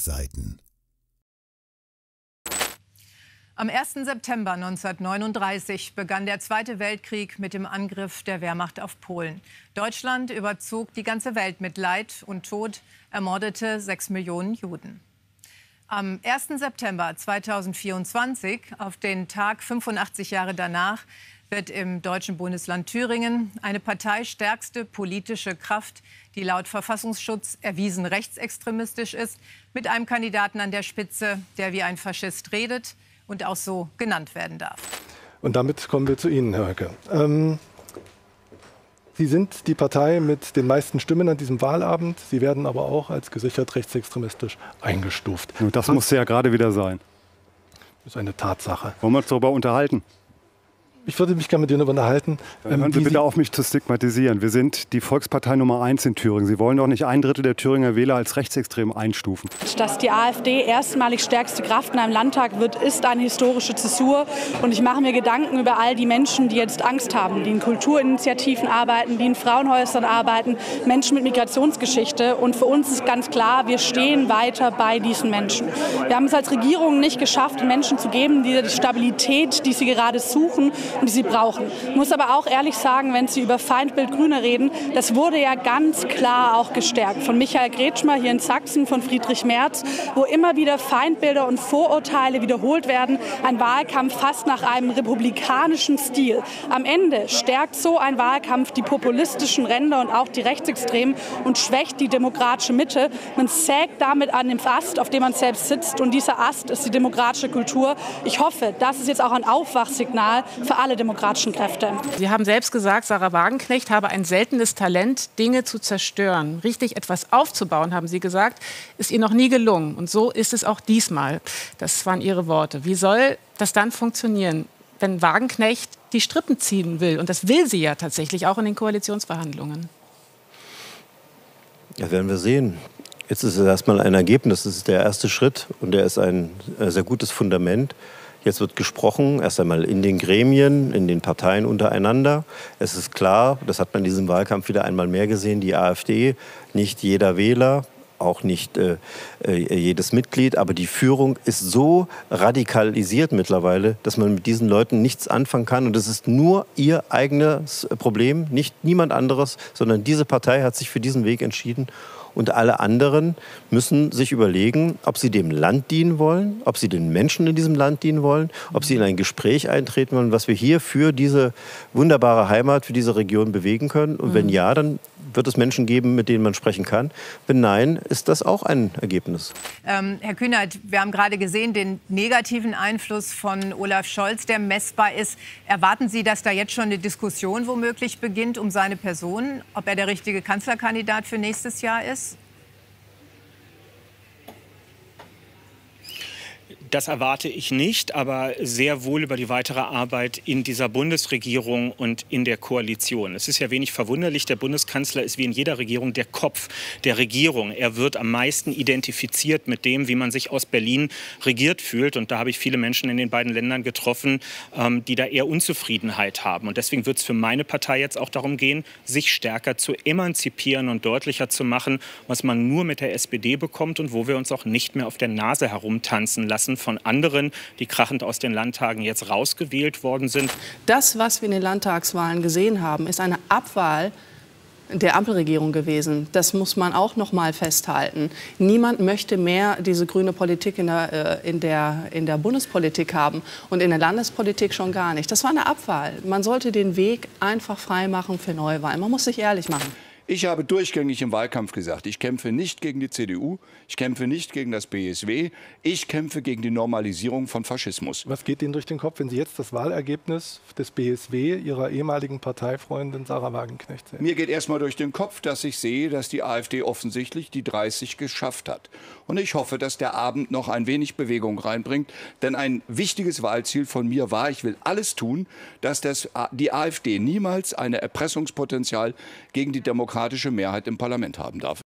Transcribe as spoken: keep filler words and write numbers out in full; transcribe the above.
Schlagseiten. Am ersten September neunzehnhundertneununddreißig begann der Zweite Weltkrieg mit dem Angriff der Wehrmacht auf Polen. Deutschland überzog die ganze Welt mit Leid und Tod, ermordete sechs Millionen Juden. Am ersten September zweitausendvierundzwanzig, auf den Tag fünfundachtzig Jahre danach, wird im deutschen Bundesland Thüringen eine parteistärkste politische Kraft, die laut Verfassungsschutz erwiesen rechtsextremistisch ist, mit einem Kandidaten an der Spitze, der wie ein Faschist redet und auch so genannt werden darf. Und damit kommen wir zu Ihnen, Herr Höcke. Ähm, Sie sind die Partei mit den meisten Stimmen an diesem Wahlabend. Sie werden aber auch als gesichert rechtsextremistisch eingestuft. Und das muss ja gerade wieder sein. Das ist eine Tatsache. Wollen wir uns darüber unterhalten? Ich würde mich gerne mit Ihnen darüber unterhalten. Ähm, Hören Sie bitte auf, mich zu stigmatisieren. Wir sind die Volkspartei Nummer eins in Thüringen. Sie wollen doch nicht ein Drittel der Thüringer Wähler als rechtsextrem einstufen. Dass die AfD erstmalig stärkste Kraft in einem Landtag wird, ist eine historische Zäsur. Und ich mache mir Gedanken über all die Menschen, die jetzt Angst haben, die in Kulturinitiativen arbeiten, die in Frauenhäusern arbeiten, Menschen mit Migrationsgeschichte. Und für uns ist ganz klar, wir stehen weiter bei diesen Menschen. Wir haben es als Regierung nicht geschafft, Menschen zu geben, die die Stabilität, die sie gerade suchen und die sie brauchen. Ich muss aber auch ehrlich sagen, wenn Sie über Feindbild Grüne reden, das wurde ja ganz klar auch gestärkt. Von Michael Kretschmer hier in Sachsen, von Friedrich Merz, wo immer wieder Feindbilder und Vorurteile wiederholt werden. Ein Wahlkampf fast nach einem republikanischen Stil. Am Ende stärkt so ein Wahlkampf die populistischen Ränder und auch die Rechtsextremen und schwächt die demokratische Mitte. Man sägt damit an dem Ast, auf dem man selbst sitzt. Und dieser Ast ist die demokratische Kultur. Ich hoffe, das ist jetzt auch ein Aufwachsignal für alle demokratischen Kräfte. Sie haben selbst gesagt, Sarah Wagenknecht habe ein seltenes Talent, Dinge zu zerstören. Richtig etwas aufzubauen, haben Sie gesagt, ist ihr noch nie gelungen. Und so ist es auch diesmal. Das waren Ihre Worte. Wie soll das dann funktionieren, wenn Wagenknecht die Strippen ziehen will? Und das will sie ja tatsächlich auch in den Koalitionsverhandlungen. Ja, werden wir sehen. Jetzt ist es erstmal ein Ergebnis. Das ist der erste Schritt und der ist ein sehr gutes Fundament. Jetzt wird gesprochen, erst einmal in den Gremien, in den Parteien untereinander. Es ist klar, das hat man in diesem Wahlkampf wieder einmal mehr gesehen, die AfD, nicht jeder Wähler, auch nicht äh, jedes Mitglied, aber die Führung ist so radikalisiert mittlerweile, dass man mit diesen Leuten nichts anfangen kann. Und es ist nur ihr eigenes Problem, nicht niemand anderes, sondern diese Partei hat sich für diesen Weg entschieden. Und alle anderen müssen sich überlegen, ob sie dem Land dienen wollen, ob sie den Menschen in diesem Land dienen wollen, ob sie in ein Gespräch eintreten wollen, was wir hier für diese wunderbare Heimat, für diese Region bewegen können. Und wenn ja, dann wird es Menschen geben, mit denen man sprechen kann. Wenn nein, ist das auch ein Ergebnis. Ähm, Herr Kühnert, wir haben gerade gesehen, den negativen Einfluss von Olaf Scholz, der messbar ist. Erwarten Sie, dass da jetzt schon eine Diskussion womöglich beginnt um seine Person, ob er der richtige Kanzlerkandidat für nächstes Jahr ist? Das erwarte ich nicht, aber sehr wohl über die weitere Arbeit in dieser Bundesregierung und in der Koalition. Es ist ja wenig verwunderlich, der Bundeskanzler ist wie in jeder Regierung der Kopf der Regierung. Er wird am meisten identifiziert mit dem, wie man sich aus Berlin regiert fühlt. Und da habe ich viele Menschen in den beiden Ländern getroffen, die da eher Unzufriedenheit haben. Und deswegen wird es für meine Partei jetzt auch darum gehen, sich stärker zu emanzipieren und deutlicher zu machen, was man nur mit der S P D bekommt und wo wir uns auch nicht mehr auf der Nase herumtanzen lassen von anderen, die krachend aus den Landtagen jetzt rausgewählt worden sind. Das, was wir in den Landtagswahlen gesehen haben, ist eine Abwahl der Ampelregierung gewesen. Das muss man auch noch mal festhalten. Niemand möchte mehr diese grüne Politik in der, in der, in der Bundespolitik haben und in der Landespolitik schon gar nicht. Das war eine Abwahl. Man sollte den Weg einfach frei machen für Neuwahlen. Man muss sich ehrlich machen. Ich habe durchgängig im Wahlkampf gesagt, ich kämpfe nicht gegen die C D U, ich kämpfe nicht gegen das B S W, ich kämpfe gegen die Normalisierung von Faschismus. Was geht Ihnen durch den Kopf, wenn Sie jetzt das Wahlergebnis des B S W Ihrer ehemaligen Parteifreundin Sarah Wagenknecht sehen? Mir geht erstmal durch den Kopf, dass ich sehe, dass die AfD offensichtlich die dreißig geschafft hat. Und ich hoffe, dass der Abend noch ein wenig Bewegung reinbringt. Denn ein wichtiges Wahlziel von mir war, ich will alles tun, dass das, die AfD niemals ein Erpressungspotenzial gegen die demokratische Mehrheit im Parlament haben darf.